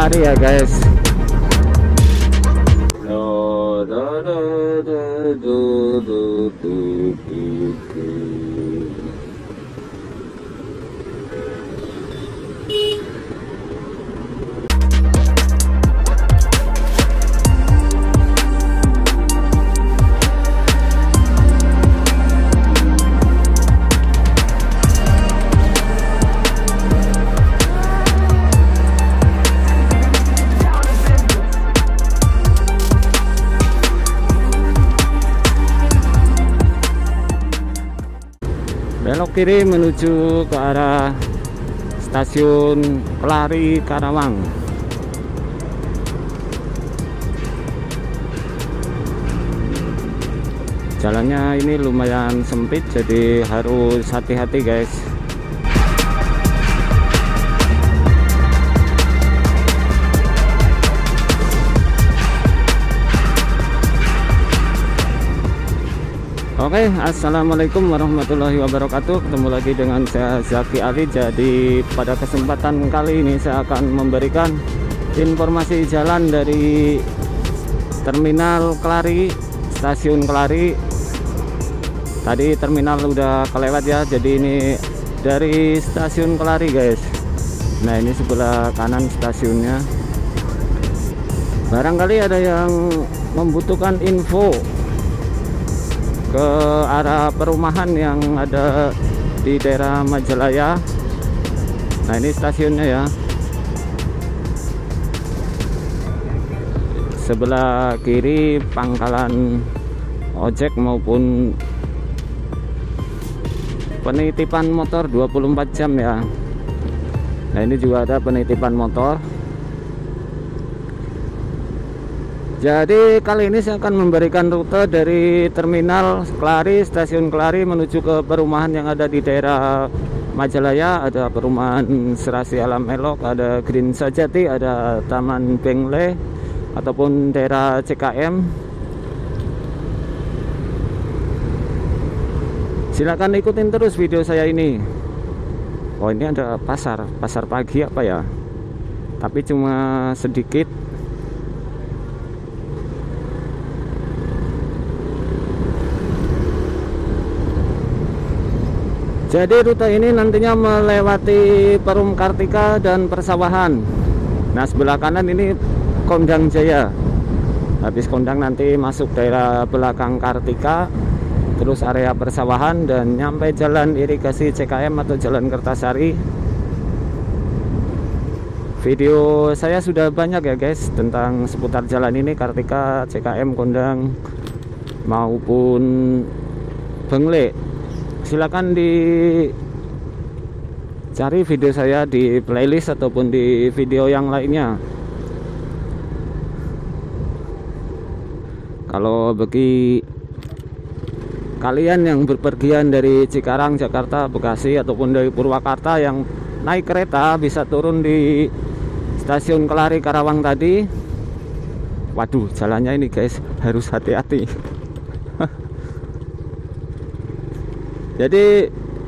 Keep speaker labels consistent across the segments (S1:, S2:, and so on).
S1: Kelari ya guys. Belok kiri menuju ke arah stasiun Kelari Karawang. Jalannya ini lumayan sempit, jadi harus hati-hati guys. Oke, assalamualaikum warahmatullahi wabarakatuh. Ketemu lagi dengan saya Zaki Ali. Jadi pada kesempatan kali ini saya akan memberikan informasi jalan dari Terminal Kelari, Stasiun Kelari. Tadi terminal udah kelewat ya, jadi ini dari Stasiun Kelari guys. Nah ini sebelah kanan stasiunnya. Barangkali ada yang membutuhkan info ke arah perumahan yang ada di daerah Majalaya. Nah ini stasiunnya ya. Sebelah kiri pangkalan ojek maupun penitipan motor 24 jam ya. Nah ini juga ada penitipan motor. Jadi kali ini saya akan memberikan rute dari Terminal Kelari, Stasiun Kelari menuju ke perumahan yang ada di daerah Majalaya. Ada perumahan Serasi Alam Elok, ada Green Sajati, ada Taman Bengle, ataupun daerah CKM. Silakan ikutin terus video saya ini. Oh ini ada pasar pagi apa ya? Tapi cuma sedikit. Jadi rute ini nantinya melewati Perum Kartika dan persawahan. Nah sebelah kanan ini Kondang Jaya. Habis Kondang nanti masuk daerah belakang Kartika, terus area persawahan dan nyampe jalan irigasi CKM atau Jalan Kertasari. Video saya sudah banyak ya guys tentang seputar jalan ini, Kartika, CKM, Kondang maupun Bengle. Silakan dicari video saya di playlist ataupun di video yang lainnya. Kalau bagi kalian yang berpergian dari Cikarang, Jakarta, Bekasi ataupun dari Purwakarta yang naik kereta bisa turun di Stasiun Kelari Karawang tadi. Waduh, jalannya ini guys harus hati-hati. Jadi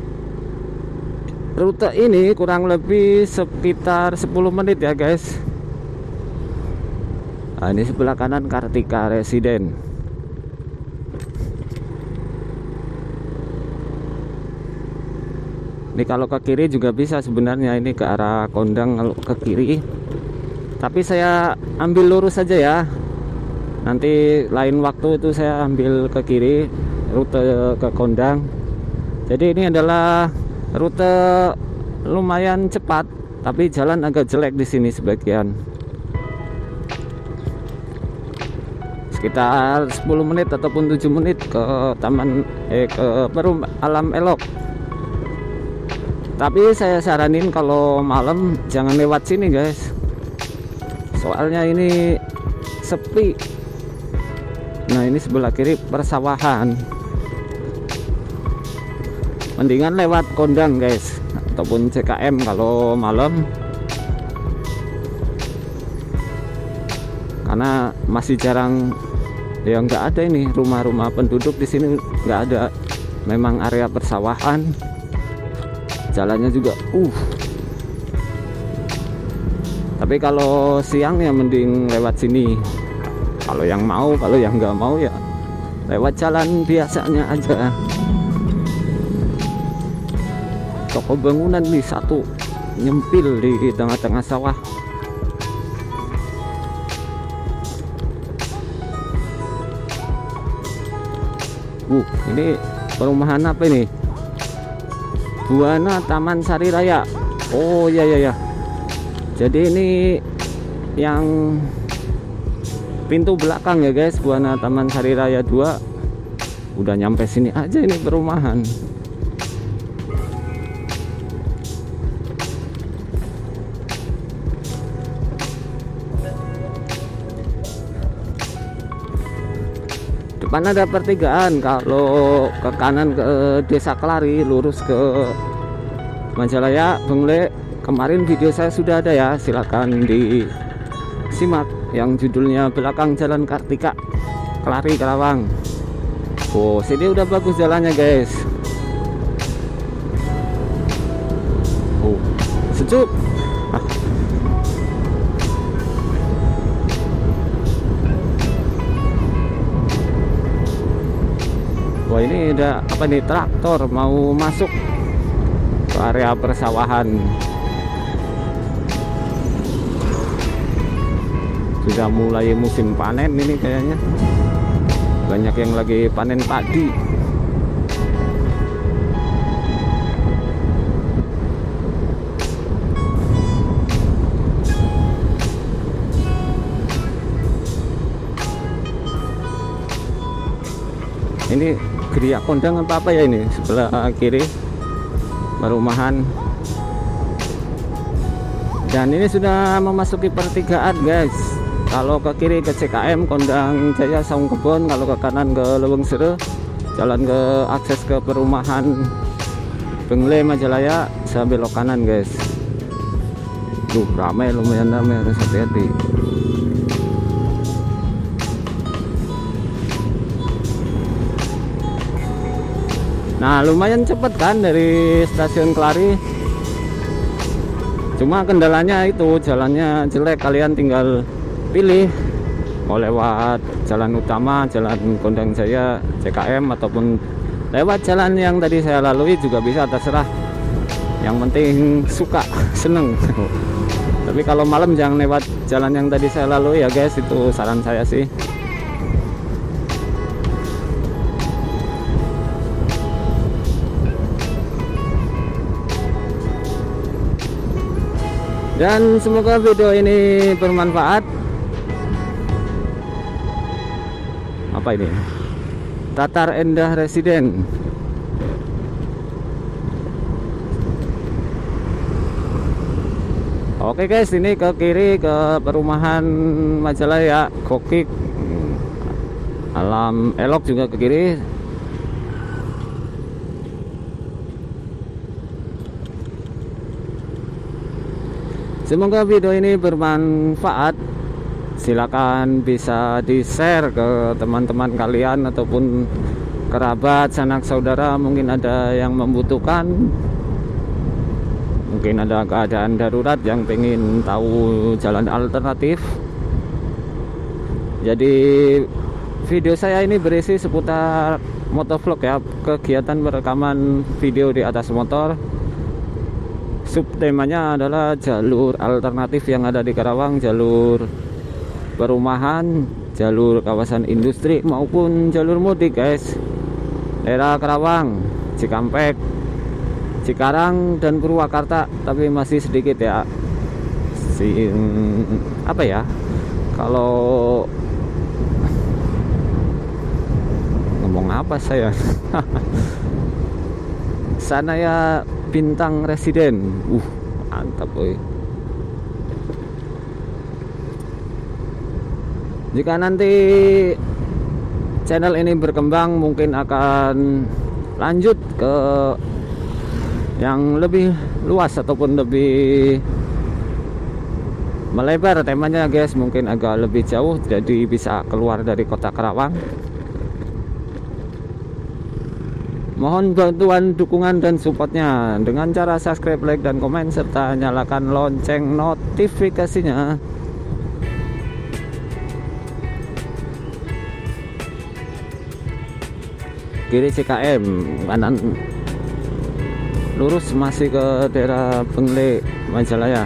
S1: rute ini kurang lebih sekitar 10 menit ya guys. Nah, ini sebelah kanan Kartika Residen. Ini kalau ke kiri juga bisa sebenarnya, ini ke arah Kondang kalau ke kiri. Tapi saya ambil lurus saja ya. Nanti lain waktu itu saya ambil ke kiri rute ke Kondang. Jadi ini adalah rute lumayan cepat, tapi jalan agak jelek di sini sebagian. Sekitar 10 menit ataupun 7 menit ke ke Perum Alam Elok. Tapi saya saranin kalau malam jangan lewat sini guys. Soalnya ini sepi. Nah, ini sebelah kiri persawahan. Mendingan lewat Kondang guys ataupun CKM kalau malam, karena masih jarang ya, nggak ada ini rumah-rumah penduduk di sini, nggak ada. Memang area persawahan. Jalannya juga Tapi kalau siang ya mending lewat sini. Kalau yang mau, kalau yang nggak mau ya lewat jalan biasanya aja. Toko bangunan nih satu nyempil di tengah-tengah sawah. Ini perumahan apa ini? Buana Taman Sari Raya. Oh iya ya. Jadi ini yang pintu belakang ya guys, Buana Taman Sari Raya 2. Udah nyampe sini aja ini perumahan. Depan ada pertigaan, kalau ke kanan ke Desa Kelari, lurus ke Majalaya, Bengle. Kemarin video saya sudah ada ya, silakan disimak yang judulnya Belakang Jalan Kartika, Kelari, Karawang. Oh, sini udah bagus jalannya guys. Oh, sejuk. Wah, ini ada apa nih, traktor mau masuk ke area persawahan. Sudah mulai musim panen ini kayaknya. Banyak yang lagi panen padi. Ini geria kondang apa ya ini, sebelah kiri perumahan. Dan ini sudah memasuki pertigaan guys. Kalau ke kiri ke CKM Kondang Jaya Saung Kebon, kalau ke kanan ke Leweng Sere, jalan ke akses ke perumahan Bengle Majalaya, saya belok kanan guys. Ramai, lumayan ramai, harus hati-hati. Nah, lumayan cepet kan dari stasiun Kelari. Cuma kendalanya itu jalannya jelek, kalian tinggal pilih mau lewat jalan utama, jalan Kondang Jaya CKM, ataupun lewat jalan yang tadi saya lalui juga bisa, terserah. Yang penting suka, seneng. Tapi kalau malam jangan lewat jalan yang tadi saya lalui ya guys, itu saran saya sih. Dan semoga video ini bermanfaat. Apa ini? Tatar Endah Residen. Oke guys, ini ke kiri ke perumahan Majalaya, Kokik, Alam Elok juga ke kiri. Semoga video ini bermanfaat. Silakan bisa di-share ke teman-teman kalian ataupun kerabat, sanak saudara. Mungkin ada yang membutuhkan, mungkin ada keadaan darurat yang pengen tahu jalan alternatif. Jadi video saya ini berisi seputar motovlog ya, kegiatan perekaman video di atas motor. Subtemanya adalah jalur alternatif yang ada di Karawang, jalur perumahan, jalur kawasan industri maupun jalur mudik guys. Daerah Karawang, Cikampek, Cikarang dan Purwakarta, tapi masih sedikit ya. Apa ya? Kalau ngomong apa saya? Sana ya Bintang Residen. Mantap boy. Jika nanti channel ini berkembang, mungkin akan lanjut ke yang lebih luas ataupun lebih melebar temanya guys, mungkin agak lebih jauh, jadi bisa keluar dari kota Karawang. Mohon bantuan, dukungan, dan supportnya dengan cara subscribe, like, dan komen, serta nyalakan lonceng notifikasinya. Kiri CKM, kanan lurus masih ke daerah Bengle, Majalaya.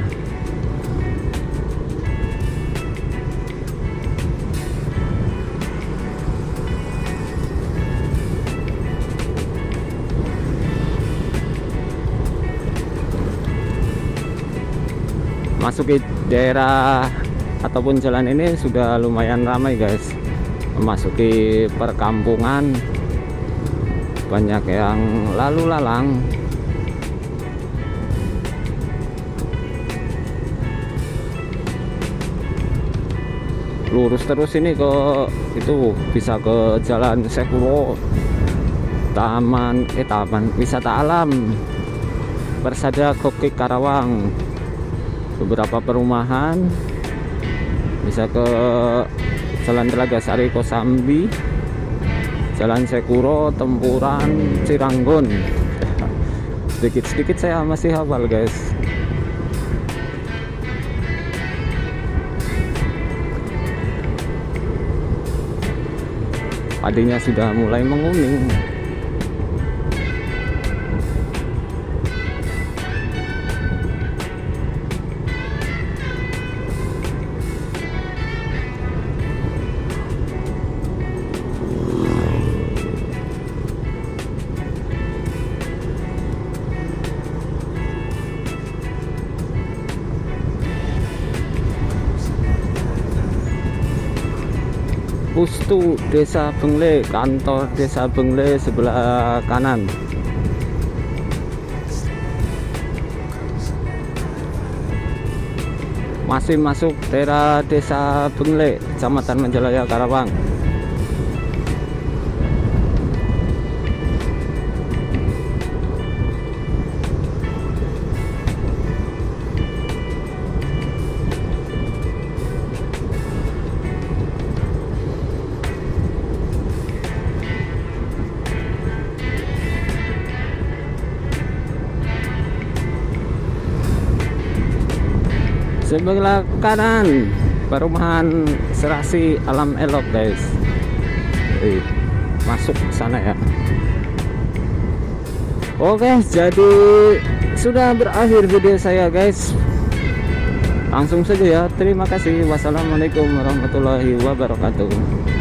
S1: Masuki daerah ataupun jalan ini sudah lumayan ramai guys, memasuki perkampungan, banyak yang lalu lalang. Lurus terus ini ke itu bisa ke Jalan Sekuro, taman wisata alam Persada Koki Karawang, beberapa perumahan, bisa ke Jalan Telaga Sari Kosambi, Jalan Sekuro, Tempuran, Ciranggon. Sedikit-sedikit saya masih hafal guys. Padinya sudah mulai menguning. Pustu Desa Bengle, kantor Desa Bengle sebelah kanan. Masih masuk daerah Desa Bengle, Kecamatan Majalaya, Karawang. Sebelah kanan perumahan Serasi Alam Elok guys. Masuk ke sana ya. Oke, jadi sudah berakhir video saya guys. Langsung saja ya. Terima kasih. Wassalamualaikum warahmatullahi wabarakatuh.